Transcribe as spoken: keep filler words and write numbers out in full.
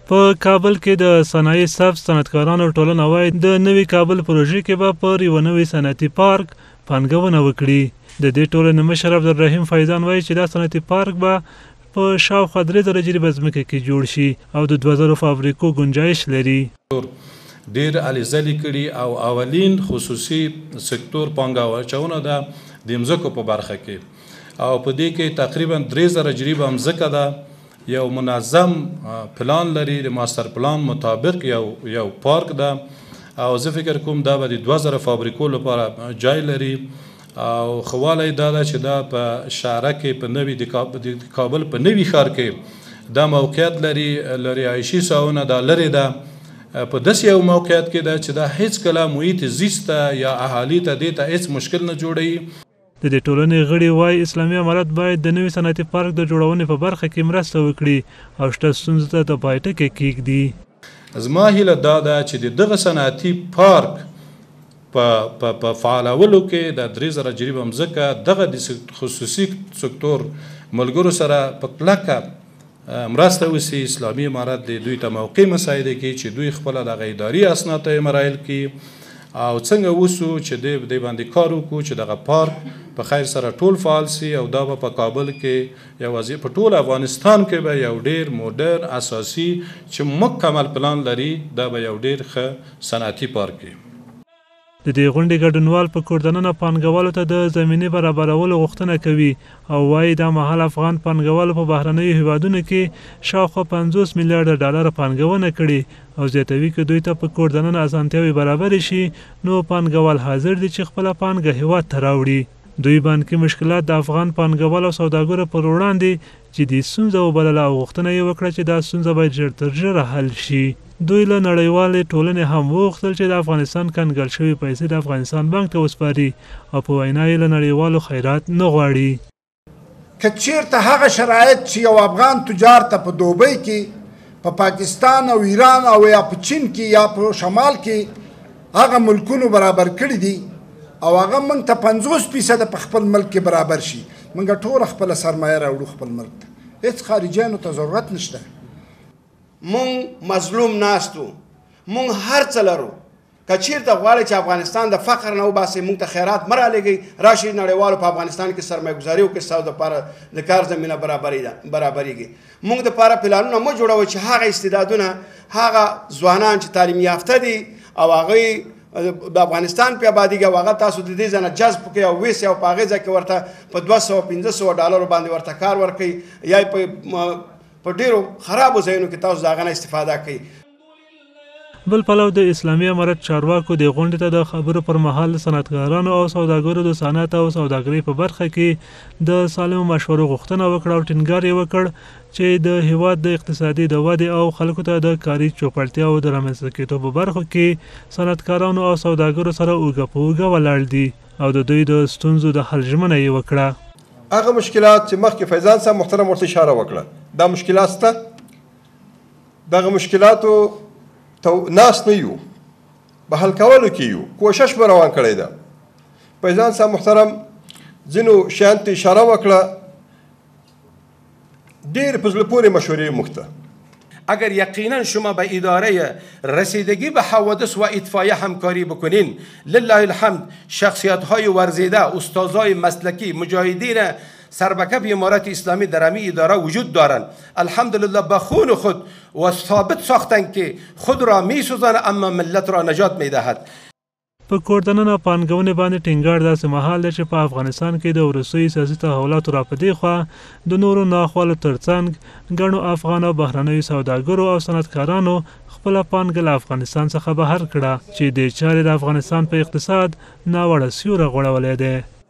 په کابل کې د صنایع سبز صنعتکارانو ټولنه وایي د نوي کابل پروژې کې به پر یوه نوي صنعتي پارک پانګونه وکړي. د دې ټولنې مشر عبدالرحیم فیضان وایي چې دا صنعتي پارک به په شاوخوا درې زره جریبه ځمکه کې جوړ شي او د دوه زرو فابریکو گنجایش لري. ډېر هلې ځلې کړي او اولین خصوصي سکتور پانګه واچونه ده د مځکو په برخه کې او په دې کې تقریبا درې زره جریبه مځکه ده. یو منظم پلان لري د ماستر پلان مطابق یو یو پارک ده او زه فکر کوم دا به د دوه زره فابریکو لپاره جای لري او خواله دا ده چې دا په شهره کې په نوي د کابل په نوي ښار کې دا موقعیت لري له رهایشي ساحونه دا لرې ده په داسې یو موقعیت کې ده چې دا هیڅکله محیط زیست یا اهالي ته دې ته هیڅ مشکل نه جوړوي. د دې ټولنې غړي وایي اسلامي امارت باید د نوي صنعتي پارک د جوړونې په برخه کې مرسته وکړي او شته ستونزو ته د پای ټکی کېږدي. زما هیله دا ده چې د دغه صنعتي پارک په په فعالولو کې د درې زره جریبه مځکه دغه د خصوصي سکتور ملګرو سره په کلکه مرسته وشي. اسلامي امارت د دوی ته موقع مساعده کړي چې دوی خپله دغه اداري اسناد ته مراحل کړي او څنګه وسو چې د دې باندې کار وکړو چې دغه پارک په خیر سره ټول فعال سي او دا به په کابل کې یوازې په ټول افغانستان کې به یو ډېر موډرن اساسي چې مکمل پلان لري دا به یو ډېر ښه صنعتي پارک وي. د دې غونډې ګډونوال په کور دننه پانګوالو ته د زمینې برابرولو غوښتنه کوي او وایي دا مهال افغان پانګوالو په بهرنیو هیوادونو کې شاوخوا پنځوس میلیارډه ډالره پانګونه کړې او زیاتوي که دوی ته په کور دننه اسانتیاوې برابرې شي نو پانګوال حاضر دي چې خپله پانګه هیواد ته راوړي. دوی بانکي مشکلات د افغان پانګوالو او سوداګرو پر وړاندې جدي ستونزه وبلله او غوښتنه یې وکړه چې دا ستونزه باید ژر تر ژره حل شي. دوی له نړیوالې ټولنې هم وغوښتل چې د افغانستان کنګل شوي پیسې د افغانستان بانک ته وسپاري او په وینا یې له نړیوالو خیرات نه غواړي. که چیرته هغه شرایط چې یو افغان تجار ته په دوبۍ کې په پاکستان او ایران او یا په چین کې یا په شمال کې هغه ملکونو برابر کړي دي او هغه موږ ته پنځوس فیصده په خپل ملک کې برابر شي موږ ټوله خپله سرمایه راوړو خپل ملک ته. هېڅ خارجیانو ته ضرورت نشته. مونږ مظلوم ناستو مونږ هر څه لرو که چیرته غواړئ چې افغانستان د فقر نه وباسئ مونږ ته خیرات مه رالیږئ راشئ نړیوالو په افغانستان کې سرمایه ګزاري وکړئ ستاسو دپاره د کار زمینه برابریږي. مونږ دپاره پلانونه مه جوړوئ چې هغه استعدادونه هغه ځوانان چې تعلیم یافته دي او هغوی د افغانستان په آبادیږي او هغه تاسو د دې ځای نه جذب کړئ او ویسئ او په هغې ځای کې ورته په دوه سوه پنځه سوه ډالرو باندې ورته کار ورکړئ یا په په ډیرو خرابو ځایونو کې تاسو د هغه نه استفاده کوئ. بل پلو د اسلامي امارت چارواکو د غونډې ته د خبرو پر مهال صنعتکارانو او سوداګرو د صنعت او سوداګرۍ په برخه کې د سالمو مشورو غوښتنه وکړه او ټینګار یې وکړ چې د هیواد د اقتصادي د ودې او خلکو ته د کاري چوپړتیاو د رامنځته کېدو په برخو کې صنعتکارانو او سوداګرو سره اوږه په اوږه ولاړ دي او د دوی د ستونزو د حل ژمنه یې وکړه. هغه مشکلات چې مخکې فیضان صاحب محترم ورته اشاره وکړه دا مشکلات شته دغه مشکلاتو ته ناست نه یو په حل کولو کې یو کوشش به روان کړی ده. فیضان صاحب محترم ځینو شیانو ته اشاره وکړه ډېرې په زړه پورې مشورې موږ ته اگر یقینا شما به اداره رسیدگی به حوادث و اطفایه همکاری بکنین لله الحمد شخصیت های ورزیده استادای مسلکی مجاهدین سربکف امارت اسلامی در همین اداره وجود دارند. الحمدلله به خون خود و ثابت ساختن که خود را می سوزند اما ملت را نجات می دهد. په کور دننه پانګونې باندې ټینګار داسې مهال دی چې په افغانستان کې د وروستیو سیاسي تحولاتو را په دې خوا د نورو ناخوالو ترڅنګ ګڼو افغان او بهرنیو سوداګرو او صنعتکارانو خپله پانګه له افغانستان څخه بهر کړه چې دې چارې د افغانستان په اقتصاد ناوړه سیوری غوړولی دی.